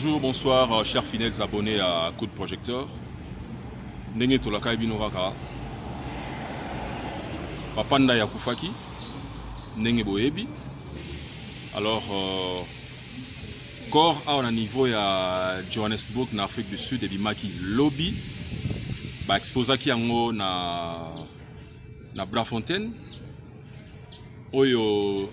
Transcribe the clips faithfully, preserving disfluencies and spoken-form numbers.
Bonjour, bonsoir, chers fidèles abonnés à Coup de Projecteur. Ndenge tolaka bino kaka. Papanda ya kufaki. Ndenge boyebi. Alors, euh, corps à un niveau à Johannesburg, en Afrique du Sud, et bimaki lobby. Ba exposaki yango na na Brafontaine. Oyo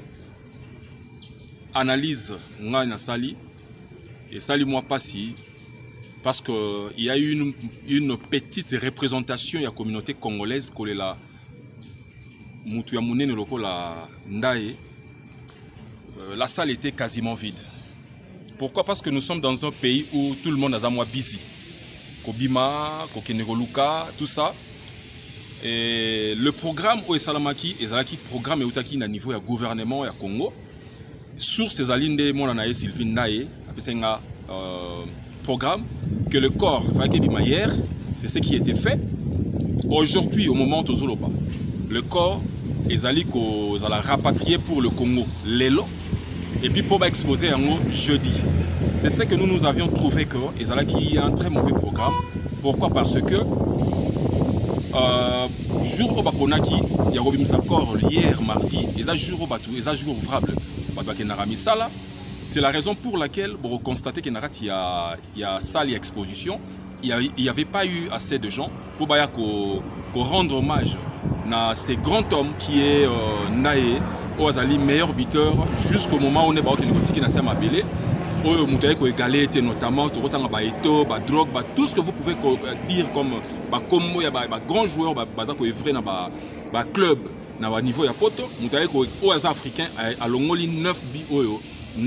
analyse nga na sali. Et ça, moi pas si, parce qu'il y a eu une, une petite représentation de la communauté congolaise que la Moutouyamoune la Ndaye. La salle était quasiment vide. Pourquoi? Parce que nous sommes dans un pays où tout le monde a moi busy. Kobima, Kokenegoluka, tout ça. Et le programme au Salamaki, le programme est au niveau du gouvernement et du Congo. Sur ces alines, mon anaïe Sylvain Ndaye. C'est un euh, programme que le corps hier, c'est ce qui était fait. Aujourd'hui, au moment où le corps est allé rapatrier pour le Congo, l'élo, et puis pour exposer en jeudi. C'est ce que nous nous avions trouvé que il y a un très mauvais programme. Pourquoi? Parce que euh, jour au Bakonaki, il y a eu un corps hier mardi, et là jour au Batou, et là jour ouvrable, c'est la raison pour laquelle, pour constater qu'il y a, il y a salle et exposition, il n'y avait pas eu assez de gens pour, pour rendre hommage à ce grand homme qui est euh, Ndaye, Oazali, meilleur buteur, jusqu'au moment où on est à Belé, où on a égalé notamment drogue, tout ce que vous pouvez dire comme combo, il y a grands joueurs, un club, à niveau de poto, on a africain à l'ongoli neuf bi oyo.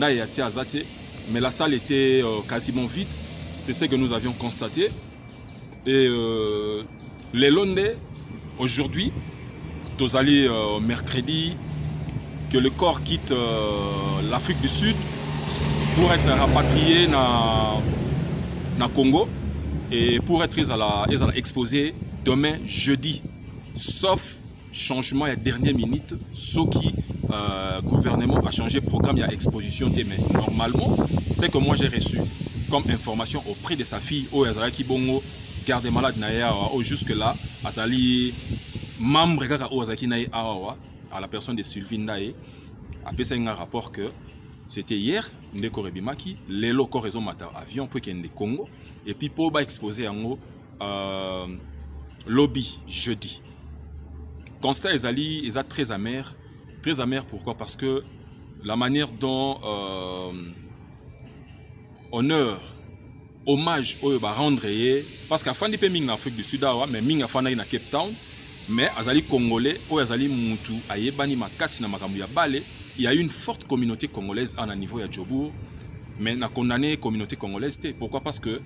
Mais la salle était euh, quasiment vide. C'est ce que nous avions constaté. Et euh, les Londais, aujourd'hui, Tozali euh, mercredi, que le corps quitte euh, l'Afrique du Sud pour être rapatrié dans le Congo et pour être à la, à la exposé demain jeudi. Sauf changement à la dernière minute, ce qui le euh, gouvernement a changé le programme, il y a exposition. Mais normalement, c'est que moi j'ai reçu comme information auprès de sa fille, au Yazaki Bongo, garde malade Naya, ou jusque-là, Azali, membre à la personne de Sylvain Ndaye, a fait un rapport que c'était hier, Ndeko Rebimaki, les locaux raison matin avion pour qu'il y ait des Congo, et puis pour exposer en euh, lobby jeudi. Constat Ezali est très amer. Très amer, pourquoi? Parce que la manière dont euh, honneur, hommage au rendre, parce qu'à fin de pays en Afrique du Sud, mais ming afana na Cape Town, mais azali congolais, ou azali mutu, ayebani makasi na makambu ya bale, il y a une forte communauté congolaise à un niveau ya Djobour, mais na condamné communauté congolaise. Pourquoi? Parce que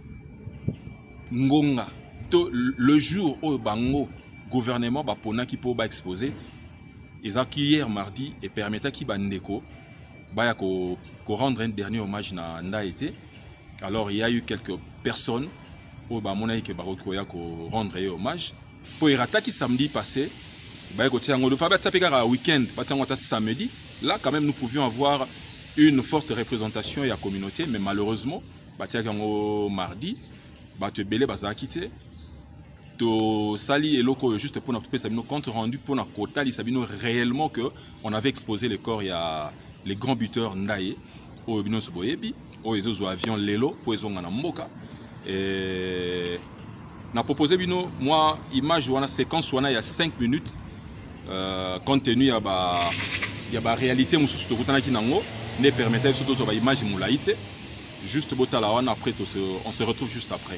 ngonga, le jour où bango gouvernement bapona qui peut exposer. Ils ont hier mardi et permettait qu'il bandeko baya ko rendre un dernier hommage na Ndaye. Alors il y a eu quelques personnes au ba mona que baroko ya ko rendre hommage pour y rataki samedi passé baya ko tiango do fabat sapeka week-end batango ta samedi. Là quand même nous pouvions avoir une forte représentation de la communauté, mais malheureusement batiakango mardi bate belé baza quitté. To sali et loco juste pour notre Sabino compte rendu pour notre quota Sabino réellement que on avait exposé le corps il y a les grands buteurs Ndaye au Binos Boyebi au Ezozo avion Lelo pour Ezonga na Mboka et n'a proposé Bino moi image ou la séquence ou il y a cinq minutes euh, compte tenu à ba il y a ba réalité mususu to kutana kinango ne permettait surtout sur ba image moulaïté juste botala wana après on se retrouve juste après.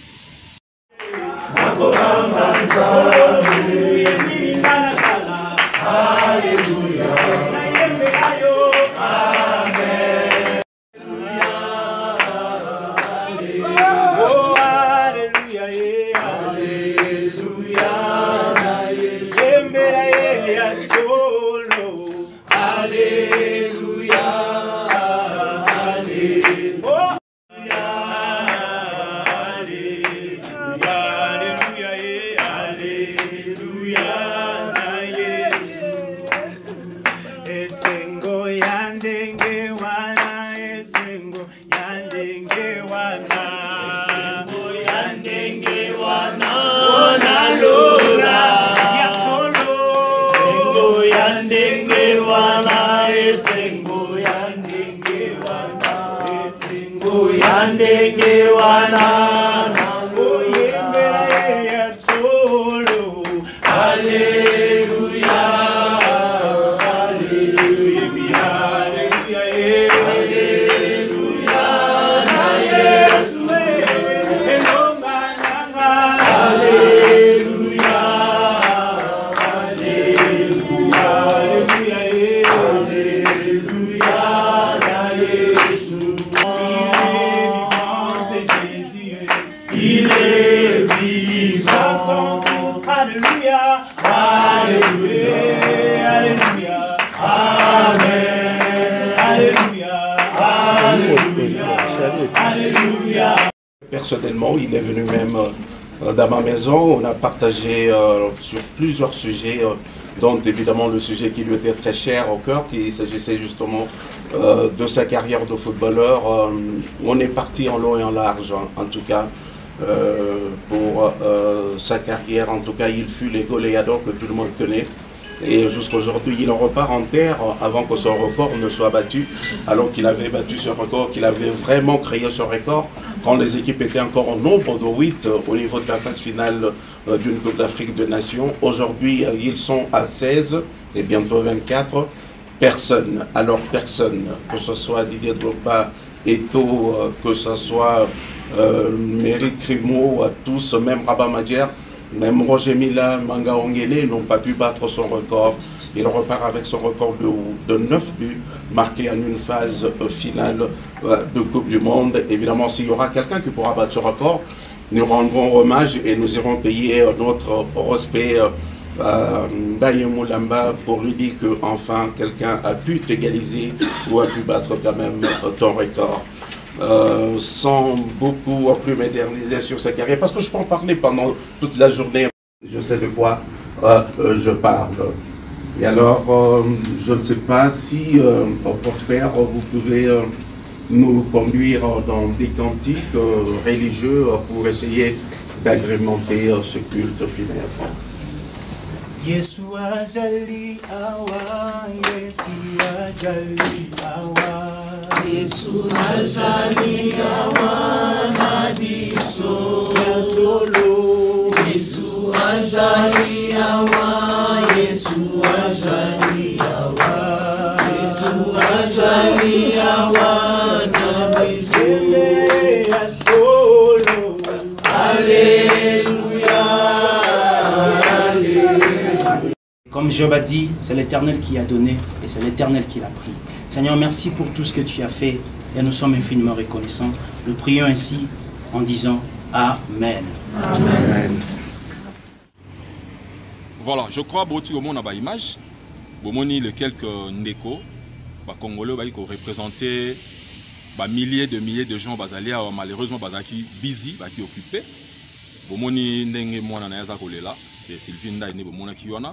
Hallelujah. Nandenge wana oyembela ya solo. Alléluia, Alléluia, Alléluia, na Yesu enonga nanga. Alléluia, Alléluia, Alléluia, na Yesu. Il est vivant, alléluia, alléluia, alléluia, amen, alléluia, alléluia, alléluia. Personnellement, il est venu même euh, dans ma maison, on a partagé euh, sur plusieurs sujets, euh, dont évidemment le sujet qui lui était très cher au cœur, qui s'agissait justement euh, de sa carrière de footballeur. Euh, on est parti en long et en large, hein, en tout cas. Euh, pour euh, sa carrière, en tout cas il fut les goléadors que tout le monde connaît, et jusqu'aujourd'hui il repart en terre avant que son record ne soit battu, alors qu'il avait battu ce record, qu'il avait vraiment créé ce record quand les équipes étaient encore en nombre de huit au niveau de la phase finale euh, d'une Coupe d'Afrique de Nations. Aujourd'hui ils sont à seize et bientôt vingt-quatre. Personne, alors personne, que ce soit Didier Drogba, Eto'o, euh, que ce soit Euh, Méric Crimo, à tous, même Rabat Madjer, même Roger Mila, Manga Ongele n'ont pas pu battre son record. Il repart avec son record de, de neuf buts marqués en une phase euh, finale euh, de Coupe du Monde. Évidemment, s'il y aura quelqu'un qui pourra battre ce record, nous rendrons hommage et nous irons payer notre respect euh, à Ndaye Moulamba pour lui dire qu'enfin quelqu'un a pu t'égaliser ou a pu battre quand même euh, ton record. Euh, sans beaucoup plus m'éterniser sur sa carrière, parce que je peux en parler pendant toute la journée. Je sais de quoi euh, euh, je parle. Et alors, euh, je ne sais pas si, euh, Prosper, vous pouvez euh, nous conduire dans des cantiques euh, religieux euh, pour essayer d'agrémenter euh, ce culte funèbre. Yeshua Jali Awa, Yeshua Jali Awa, Yeshua Jali Awa, Nabiso, Yasolo, Yeshua Jali Awa, Yeshua Jali Awa, Yeshua Jali Awa, Nabiso, Yasolo, Alléluia. Comme Job a dit, c'est l'Éternel qui a donné et c'est l'Éternel qui l'a pris. Seigneur, merci pour tout ce que tu as fait et nous sommes infiniment reconnaissants. Nous prions ainsi en disant Amen. Amen. Voilà, je crois que au monde a une image. Bomoni le quelques ndeko, ba Congolais qui représentaient milliers de milliers de gens basalia malheureusement bazaki busy, qui occupés. Bomoni ndenge mwana na yaza kolela, c'est Sylvie Ndaye ne bomona kiona.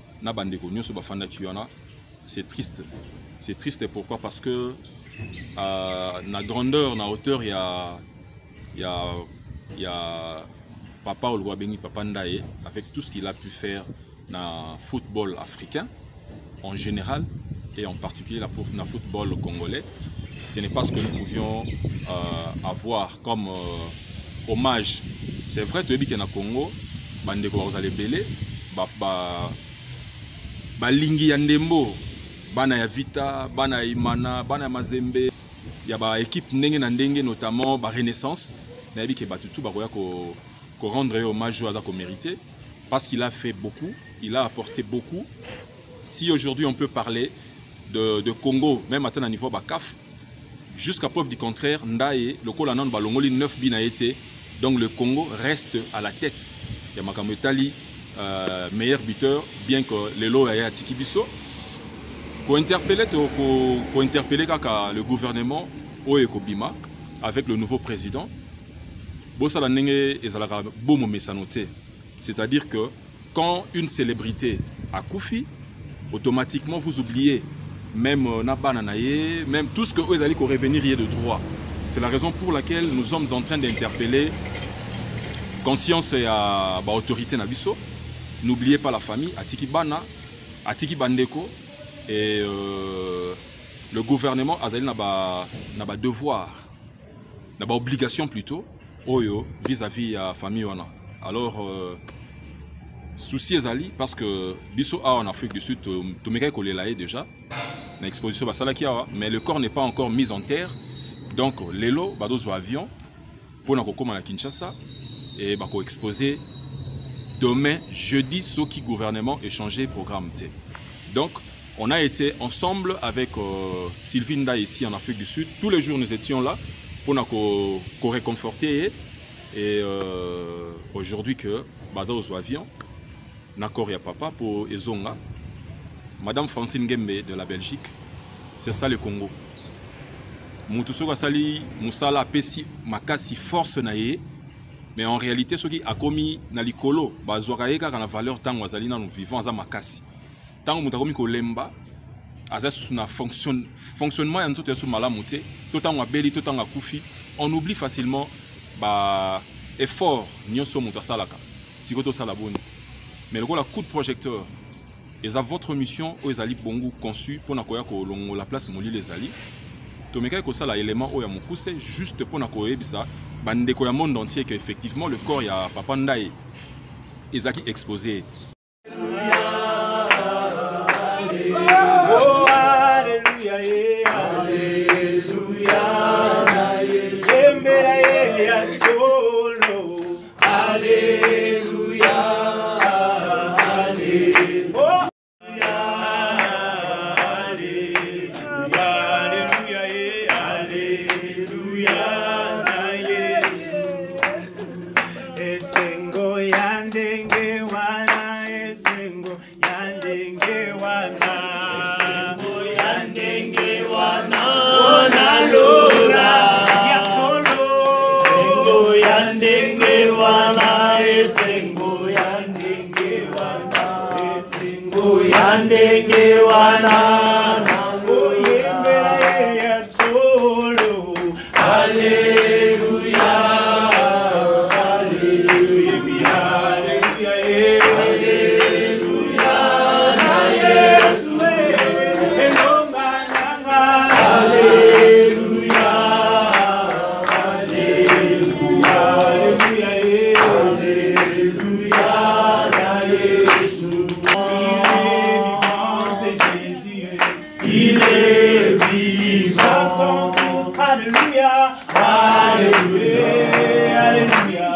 C'est triste. C'est triste pourquoi? Parce que à la grandeur, la hauteur, il y a, y a, y a Papa Oluwabengi Papa Ndaye avec tout ce qu'il a pu faire dans le football africain en général et en particulier dans le football congolais. Ce n'est pas ce que nous pouvions euh, avoir comme euh, hommage. C'est vrai, tu as dit qu'il y a Congo, Bandeko Bazalebele, Balingi Yandembo, Bana ya Vita, Bana ya Imana, Bana ya Mazembe, il y a ba équipe ndenge na ndenge notamment ba Renaissance, na yabi ke batutu ba koya ko ko rendre hommage à ko mérité parce qu'il a fait beaucoup, il a apporté beaucoup. Si aujourd'hui on peut parler de, de Congo, même à un niveau ba C A F, jusqu'à preuve du contraire, Ndaye, le Kolanon balongoli neuf bin a été, donc le Congo reste à la tête. Il y a Makambo Etali, Euh, meilleur buteur, bien que les lots aient Tiki Bisso. Pour interpeller, pour interpeller le gouvernement Oeko Bima avec le nouveau président, c'est-à-dire que quand une célébrité a Koufi, automatiquement vous oubliez même Nabananaye, même tout ce que vous allez revenir de droit. C'est la raison pour laquelle nous sommes en train d'interpeller conscience et à l'autorité Nabiso. N'oubliez pas la famille, Atiki Bana, Atiki Bandeko, et euh, le gouvernement a un devoir d'abord obligation plutôt oyo vis-à-vis à famille wana. Alors euh, souci ezali parce que biso a en Afrique du Sud to meka ko lelaye déjà na exposition basala ki awa, mais le corps n'est pas encore mis en terre. Donc lelo badozo avion pour na kokoma na Kinshasa et bako exposer demain jeudi ce qui gouvernement échanger programme T. Donc on a été ensemble avec euh, Sylvie Nda ici en Afrique du Sud. Tous les jours nous étions là pour nous réconforter. Et euh, aujourd'hui que Badozo avion, Nakor ya papa pour Ezonga, Madame Francine Gembe de la Belgique, c'est ça le Congo. Moutoussoka Sali, Moussala Pessi, Makasi force naye, mais en réalité ce qui a commis Nalikolo, Bazoraeka quand la valeur tant Wazalina nous vivons à Makasi. Tant que nous lemba na fonction fonctionnement en tout sur malamuté tout en beli tout en akufi on oublie facilement bah effort nyonso muta salaka sikoto salaboni mais le coup de projecteur et à votre mission aux ali bongo conçu pour na koya ko longo la place moli les ali to meka ko sala élément o ya mokuse juste pour na koya bisa bande ko ya monde entier que effectivement le corps ya papa Ndaye ezaki exposé. Oh, alléluia, alléluia, alléluia, solo, alléluia, alléluia, alléluia, alléluia, esengo yandenge wana, esengo yandenge wana. Yandenge wana oyembera ya solo haleluya haleluya haleluya haleluya na Yesu enonga nanga haleluya haleluya haleluya haleluya na Yesu. Il est vivant. Alléluia, alléluia, alléluia,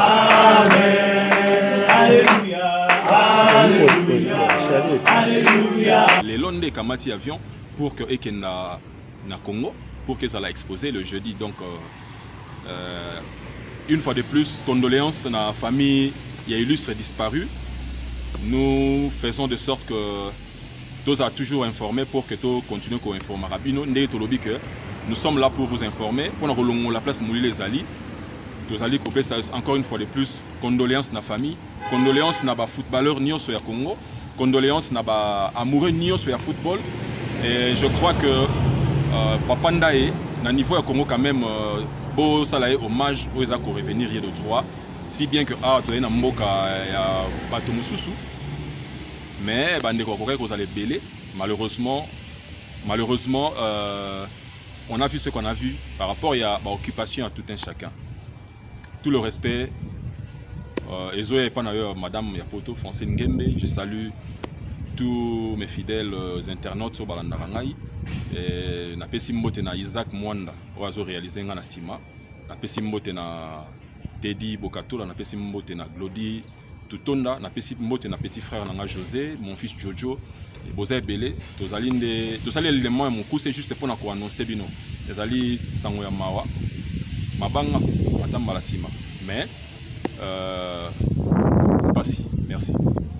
amen, alléluia, alléluia, alléluia. Les Londres Kamati avion pour que Eken na na Congo pour que ça l'a exposé le jeudi. Donc euh, euh, une fois de plus condoléances à la famille il y a illustre disparu. Nous faisons de sorte que tous a toujours informé pour que tous continuent à informer. Nous sommes là pour vous informer. Pour nous la place Mouli les Ali. Tous allez couper ça encore une fois de plus. Condoléances à la famille. Condoléances à les footballeurs ni au Congo. Condoléances à les amoureux ni au football. Et je crois que euh, Papa Ndaye, à niveau du Congo quand même, euh, beau salaire hommage aux Eza pour revenir de droit. Si bien que ah tu es dans Mboka ya Batomususu. Mais malheureusement, malheureusement euh, on a vu ce qu'on a vu par rapport à l'occupation à tout un chacun. Tout le respect. Euh, Madame Yapoto Francine Gembe, je salue tous mes fidèles euh, internautes sur Balandarangai. Et na pesi mbote na Isaac Mwanda, oazo réalisé na Sima. Na pesi mbote na Teddy Bokatola, na pesi mbote na Glody Tutonda, na pesi mbote na petit frère nanga José, mon fils Jojo, et Boza Belé, tozali nde tozali élément ya mon c'est juste pour na ko annoncer bino. Ezali sango ya mawa. Mabanga matamba la Sima. Mais euh pas si, merci.